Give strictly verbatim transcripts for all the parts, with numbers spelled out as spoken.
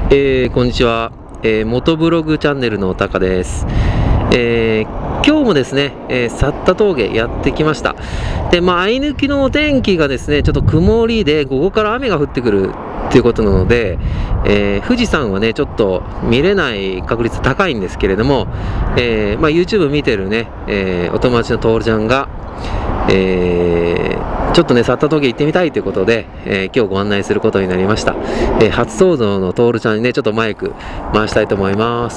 えー、こんにちは、えー、元ブログチャンネルのたかです。えー今日もですね、えー、去った峠やってきました。で、まあ、あい抜きのお天気がですね、ちょっと曇りで、午後から雨が降ってくるっていうことなので、えー、富士山はね、ちょっと見れない確率高いんですけれども、えーまあ、YouTube 見てるね、えー、お友達のトールちゃんが、えー、ちょっとね、去った峠行ってみたいということで、えー、今日ご案内することになりました。えー、初登場のトールちゃんにね、ちょっとマイク回したいと思います。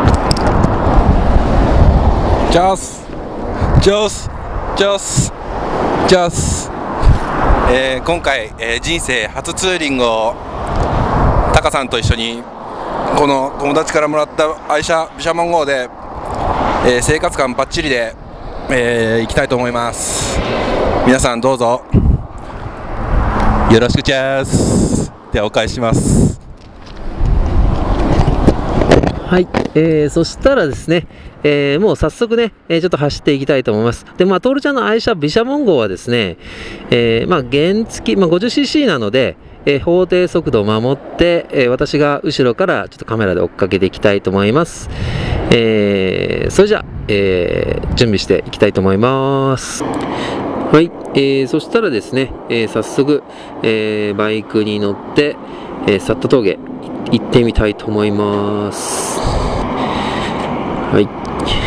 ジャスジャスジャスジャス、えー、今回、えー、人生初ツーリングをタカさんと一緒にこの友達からもらった愛車毘沙門号で、えー、生活感バッチリで、えー、行きたいと思います。皆さんどうぞよろしくチャースでお返しします。 はい、えー、そしたらですね、えー、もう早速ね、えー、ちょっと走っていきたいと思います。で、まあ、トールちゃんの愛車毘沙門号はですね、えー、まあ、原付、まあ、ごじゅっシーシー なので、えー、法定速度を守って、えー、私が後ろからちょっとカメラで追っかけていきたいと思います。えー、それじゃあ、えー、準備していきたいと思います。はい、えー、そしたらですね、えー、早速、えー、バイクに乗って、えー、去った峠行ってみたいと思います。はい。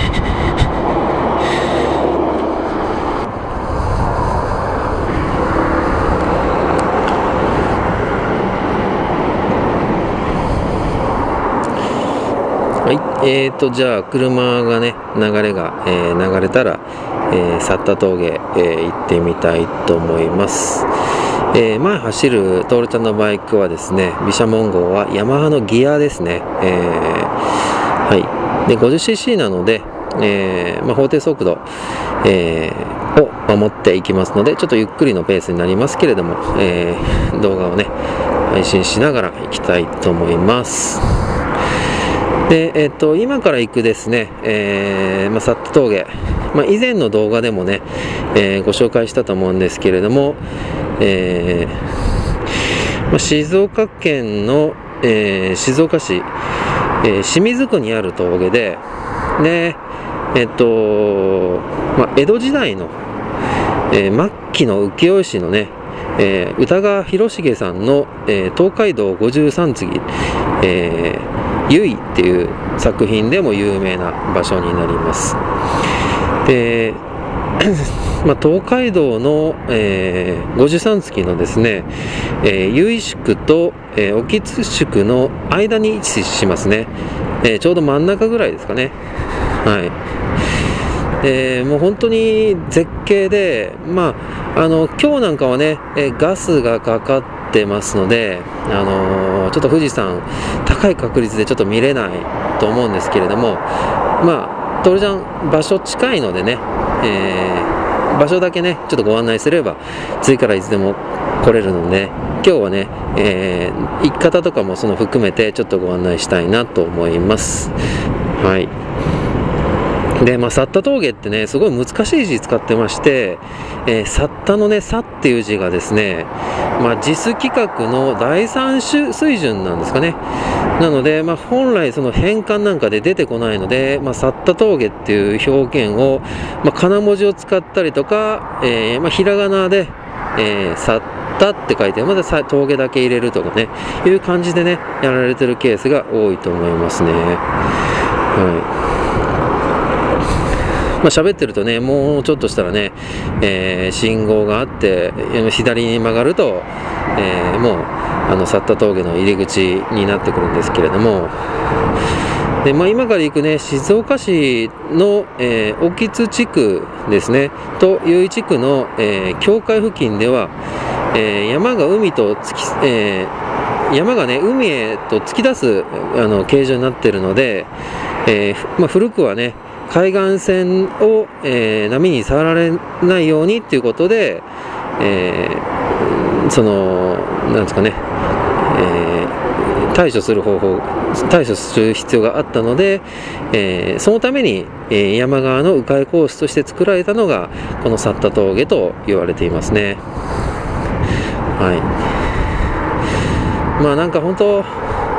はい、えーと、じゃあ、車がね、流れが、えー、流れたら、えー、去った峠、えー、行ってみたいと思います。えー、前走るトールちゃんのバイクはですね、毘沙門号はヤマハのギアですね。えー、はい。で、ごじゅっシーシー なので、えーまあ、法定速度、えー、を守っていきますので、ちょっとゆっくりのペースになりますけれども、えー、動画をね、配信しながら行きたいと思います。で、えっと、今から行くですね、えー、まあ、去った峠、まあ、以前の動画でもね、えー、ご紹介したと思うんですけれども、えーまあ、静岡県の、えー、静岡市、えー、清水区にある峠で、で、えっと、まあ、江戸時代の、えー、末期の浮世絵師のね、えー、歌川広重さんの、えー、東海道五十三次、えー、由比っていう作品でも有名な場所になります。で、まあ、東海道の、えー、五十三次のですね、えー、由比宿と、えー、興津宿の間に位置しますね。えー、ちょうど真ん中ぐらいですかね。はい。えー、もう本当に絶景で、まあ、あの今日なんかはね、えー、ガスがかかってますので、あのー、ちょっと富士山高い確率でちょっと見れないと思うんですけれども、まあトールちゃん場所近いのでね、えー、場所だけねちょっとご案内すれば次からいつでも来れるので、今日はね、えー、行き方とかもその含めてちょっとご案内したいなと思います。はい。で、まあ、去った峠ってね、すごい難しい字使ってまして、えー、去ったのね、去っていう字がですね、まあ、JIS 規格のだいさん水準なんですかね。なので、まあ、本来その変換なんかで出てこないので、まあ、去った峠っていう表現を、まあ、かな文字を使ったりとか、えー、まあ、ひらがなで、えー、去ったって書いて、まだ峠だけ入れるとかね、いう感じでね、やられてるケースが多いと思いますね。はい。まあ、喋ってるとね、もうちょっとしたらね、えー、信号があって左に曲がると、えー、もうあの去った峠の入り口になってくるんですけれども、で、まあ、今から行くね静岡市の、えー、興津地区ですねと由比地区の、えー、境界付近では、えー、山が海と突き、えー、山がね海へと突き出すあの形状になっているので、えーまあ、古くはね海岸線を、えー、波に触られないようにということで、えー、そのなんですかね、えー、対処する方法対処する必要があったので、えー、そのために、えー、山側の迂回コースとして作られたのがこの去った峠と言われていますね。はい。まあなんか本当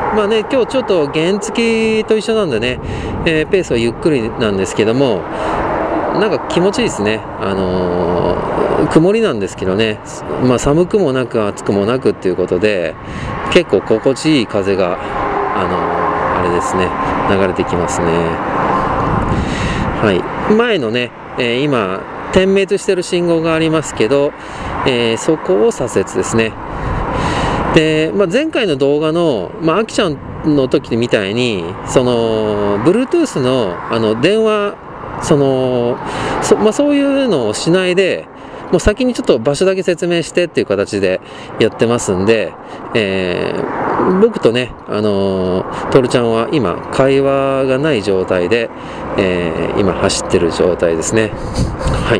まあね、今日ちょっと原付と一緒なんでね、えー、ペースはゆっくりなんですけども、なんか気持ちいいですね。あのー、曇りなんですけどね、まあ、寒くもなく暑くもなくっていうことで、結構心地いい風が、あのー、あれですね、流れてきますね。はい、前のね、えー、今点滅してる信号がありますけど、えー、そこを左折ですね。で、まあ、前回の動画の、まあ、あきちゃんの時みたいにその Bluetooth の、あの電話そのそ、まあ、そういうのをしないで、もう先にちょっと場所だけ説明してっていう形でやってますんで、えー、僕とね、あのー、トルちゃんは今会話がない状態で、えー、今走ってる状態ですね。はい。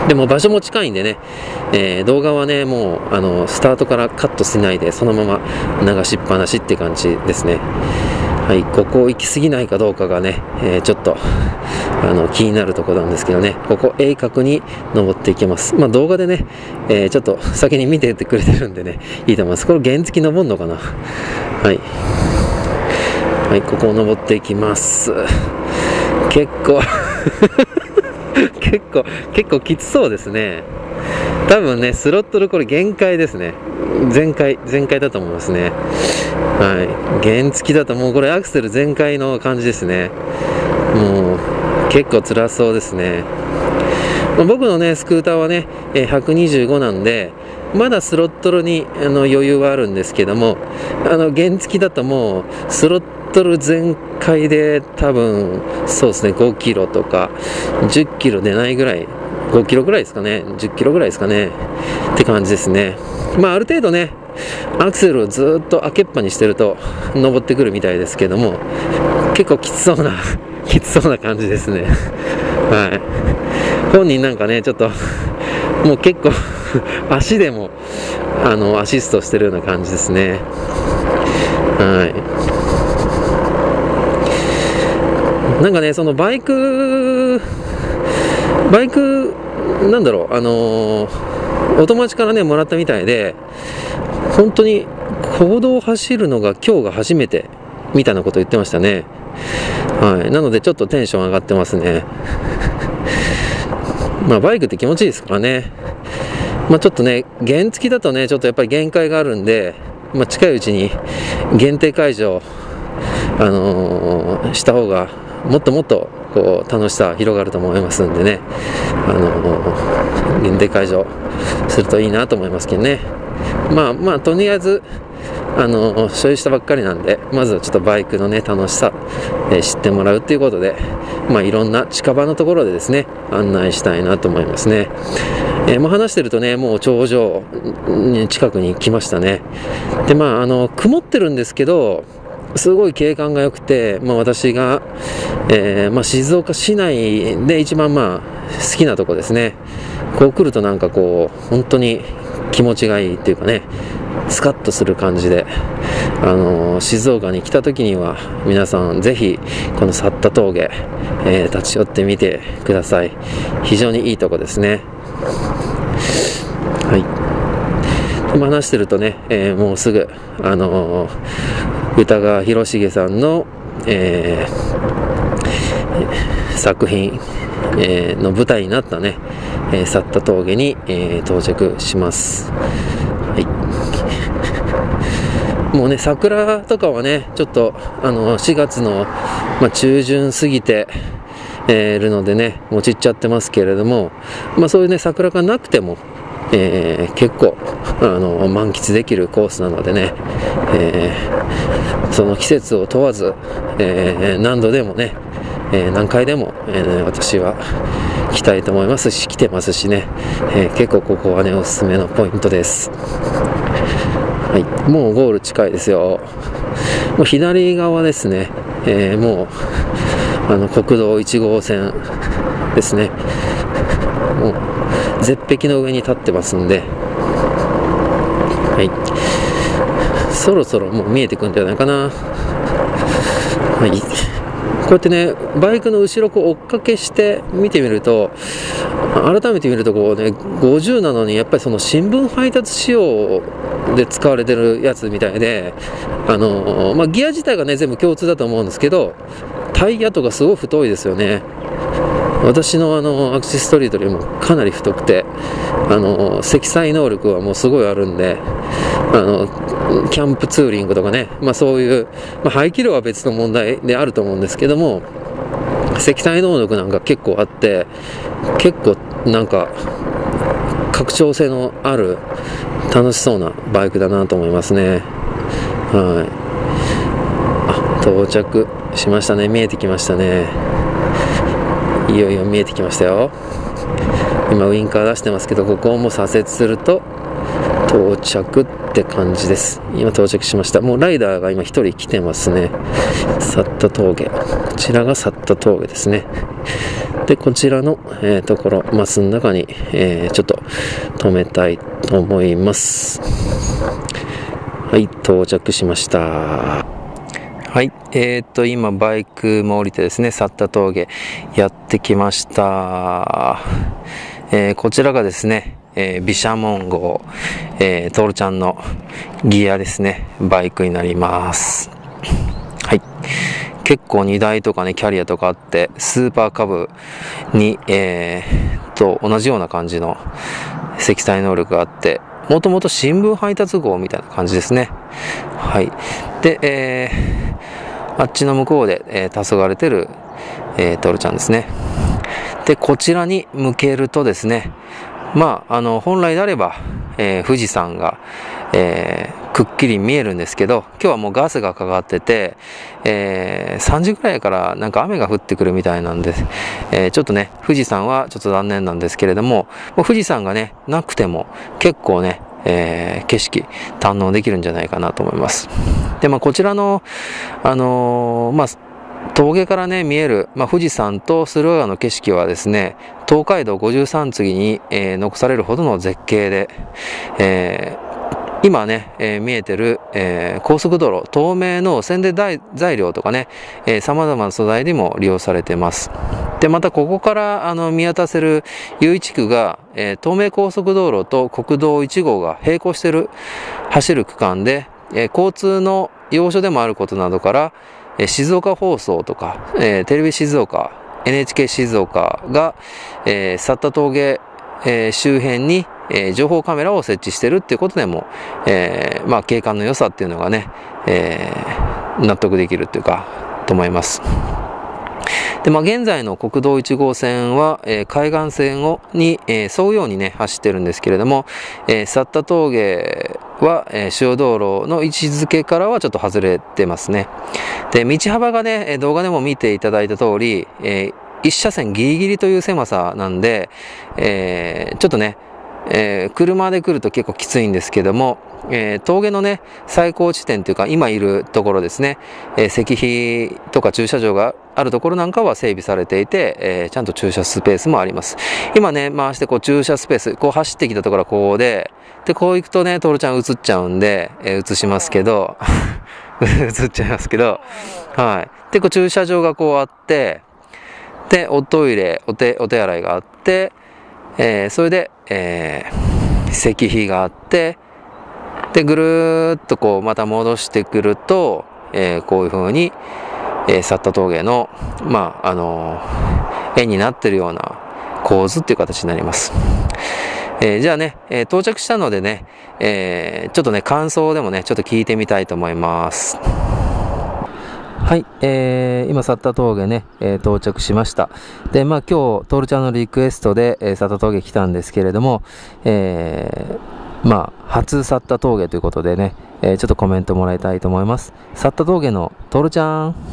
でも場所も近いんでね、えー、動画はね、もうあのスタートからカットしないでそのまま流しっぱなしって感じですね。はい、ここ行き過ぎないかどうかがね、えー、ちょっとあの気になるところなんですけどね、ここ鋭角に登っていきます。まあ動画でね、えー、ちょっと先に見ててくれてるんでね、いいと思います。これ原付登るのかな。はい、はい、ここを登っていきます。結構結構結構きつそうですね。多分ね、スロットルこれ限界ですね。全開全開だと思いますね。はい、原付だともうこれアクセル全開の感じですね。もう結構辛そうですね。まあ、僕のねスクーターはねひゃくにじゅうごなんで、まだスロットルにあの余裕はあるんですけども、あの原付だともうスロットル全開で多分そうですね、ごキロとかじゅっキロ出ないぐらい、ごキロぐらいですかね、じゅっキロぐらいですかねって感じですね。まあある程度ねアクセルをずっと開けっぱにしてると登ってくるみたいですけども、結構きつそうなきつそうな感じですね。はい、本人なんかねちょっともう結構足でもあのアシストしてるような感じですね。はい、なんかねそのバイクバイクなんだろう、あのー、お友達からねもらったみたいで、本当に公道を走るのが今日が初めてみたいなこと言ってましたね。はい、なのでちょっとテンション上がってますね。まあバイクって気持ちいいですからね。まあちょっとね原付だとねちょっとやっぱり限界があるんで、まあ、近いうちに限定解除、あのー、した方がもっともっとこう楽しさ広がると思いますんでね、あのー、限定解除するといいなと思いますけどね。まあまあとりあえずあの所有したばっかりなんで、まずはちょっとバイクのね楽しさ、えー、知ってもらうっていうことで、まあいろんな近場のところでですね案内したいなと思いますね。えー、まあ話してるとねもう頂上に近くに来ましたね。でまああの曇ってるんですけどすごい景観が良くて、まあ私が、えーまあ、静岡市内で一番まあ好きなとこですね。こう来るとなんかこう本当に気持ちがいいっていうかね、スカッとする感じで、あのー、静岡に来た時には皆さんぜひこの幸田峠、えー、立ち寄ってみてください。非常にいいとこですね。はい、話してるとね、えー、もうすぐあのー、歌川広重さんの、えー、作品、えー、の舞台になったねえー、幸田峠に、えー、到着します。はい、もうね桜とかはねちょっとあのしがつの、まあ、中旬過ぎて、えー、るのでねもう散っちゃってますけれども、まあ、そういうね桜がなくても、えー、結構あの満喫できるコースなのでね、えー、その季節を問わず、えー、何度でもね、えー、何回でも、えー、私は来たいと思いますし来てますしね、えー、結構ここはねおすすめのポイントです。はい、もうゴール近いですよ。もう左側ですね、えー、もうあの国道いち号線ですね。もう絶壁の上に立ってますんで、はい、そろそろもう見えてくんじゃないかな。はい、こうやってねバイクの後ろを追っかけして見てみると、 改めて見るとこうね、ごじゅうなのにやっぱりその新聞配達仕様で使われてるやつみたいで、あの、まあ、ギア自体がね全部共通だと思うんですけど、タイヤとかすごい太いですよね。私のあのアクシストリートよりもかなり太くて、あの積載能力はもうすごいあるんで、あのキャンプツーリングとかね、まあ、そういう、まあ、排気量は別の問題であると思うんですけども、積載能力なんか結構あって、結構なんか拡張性のある楽しそうなバイクだなと思いますね。はい、あ、到着しましたね。見えてきましたね。いよいよ見えてきましたよ。今ウインカー出してますけど、ここをもう左折すると到着って感じです。今到着しました。もうライダーが今一人来てますね。サッタ峠、こちらがサッタ峠ですね。でこちらの、えー、ところマスの中に、えー、ちょっと止めたいと思います。はい、到着しました。はい、えー、っと今バイクも降りてですね、サッタ峠やってきました。えー、こちらがですね、えー、毘沙門号、えー、トールちゃんのギアですね、バイクになります。はい、結構荷台とかねキャリアとかあって、スーパーカブに、えー、と同じような感じの積載能力があって、もともと新聞配達号みたいな感じですね。はい、で、えー、あっちの向こうで、えー、黄昏れてる、えー、トールちゃんですね。でこちらに向けるとですね、まああの本来であれば、えー、富士山が、えー、くっきり見えるんですけど、今日はもうガスがかかってて、えー、さんじぐらいからなんか雨が降ってくるみたいなんで、えー、ちょっとね富士山はちょっと残念なんですけれども、もう富士山がねなくても結構ね、えー、景色堪能できるんじゃないかなと思います。でまあこちらのあのー、まあ峠からね見える、まあ、富士山と駿河川の景色はですね、東海道ごじゅうさん次に、えー、残されるほどの絶景で、えー、今ね、えー、見えてる、えー、高速道路、透明の宣伝材料とかね、えー、様々な素材にも利用されています。でまたここからあの見渡せる由比地区が、えー、東名高速道路と国道いち号が並行している走る区間で、えー、交通の要所でもあることなどから、静岡放送とか、えー、テレビ静岡、エヌエイチケー 静岡が、えー、サッタ峠、えー、周辺に、えー、情報カメラを設置しているっていうことでも、えー、まあ景観の良さっていうのがね、えー、納得できるっていうかと思います。でまあ、現在の国道いち号線は、えー、海岸線をに、えー、沿うようにね走ってるんですけれども、えー、サッタ峠は、えー、主要道路の位置づけからはちょっと外れてますね。で道幅がね動画でも見ていただいた通り、えー、一車線ギリギリという狭さなんで、えー、ちょっとね、えー、車で来ると結構きついんですけども、えー、峠のね最高地点というか今いるところですね、えー、石碑とか駐車場があるところなんかは整備されていて、えー、ちゃんと駐車スペースもあります。今ね回してこう駐車スペースこう走ってきたところはこうで、でこう行くとねトールちゃん映っちゃうんで、えー、映しますけど映っちゃいますけど、はい。でこう駐車場がこうあって、でおトイレお手お手洗いがあって、えー、それで、えー、石碑があって、でぐるーっとこうまた戻してくると、えー、こういう風に、えー、サッタ峠のまああのー、円になってるような構図っていう形になります。えー、じゃあね、えー、到着したのでね、えー、ちょっとね感想でもねちょっと聞いてみたいと思います。はい、えー、今サッタ峠ね、えー、到着しました。でまあ今日トールちゃんのリクエストで、えー、サッタ峠来たんですけれども、えー、まあ初サッタ峠ということでね、えー、ちょっとコメントもらいたいと思います。サッタ峠のトールちゃん。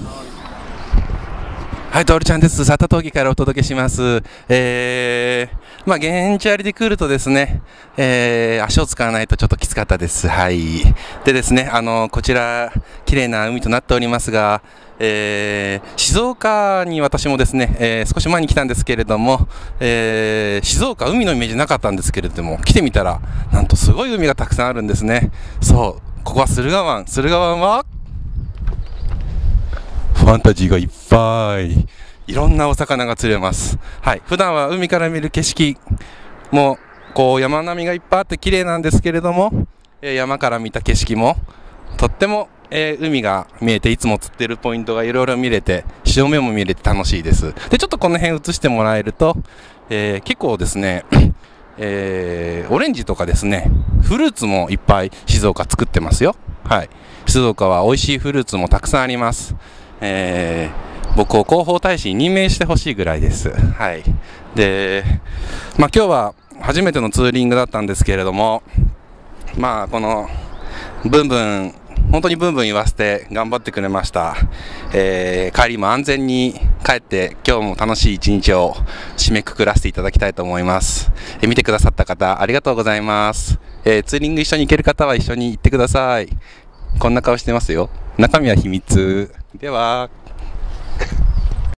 はい、トールちゃんです。サッタ峠からお届けします。えー、まあ、現地ありで来るとですね、えー、足を使わないとちょっときつかったです。はい。でですね、あの、こちら、綺麗な海となっておりますが、えー、静岡に私もですね、えー、少し前に来たんですけれども、えー、静岡、海のイメージなかったんですけれども、来てみたら、なんとすごい海がたくさんあるんですね。そう、ここは駿河湾。駿河湾は、ファンタジーがいっぱい。 いろんなお魚が釣れます。はい、普段は海から見る景色もこう山並みがいっぱいあって綺麗なんですけれども、えー、山から見た景色もとっても、えー、海が見えて、いつも釣ってるポイントがいろいろ見れて、潮目も見れて楽しいです。でちょっとこの辺映してもらえると、えー、結構ですね、えー、オレンジとかですね、フルーツもいっぱい静岡作ってますよ。はい、静岡は美味しいフルーツもたくさんあります。えー、僕を広報大使に任命してほしいぐらいです。はい、で、まあ、今日は初めてのツーリングだったんですけれども、まあこのブンブン本当にブンブン言わせて頑張ってくれました。えー、帰りも安全に帰って今日も楽しい一日を締めくくらせていただきたいと思います。えー、見てくださった方ありがとうございます。えー、ツーリング一緒に行ける方は一緒に行ってください。こんな顔してますよ。中身は秘密。では。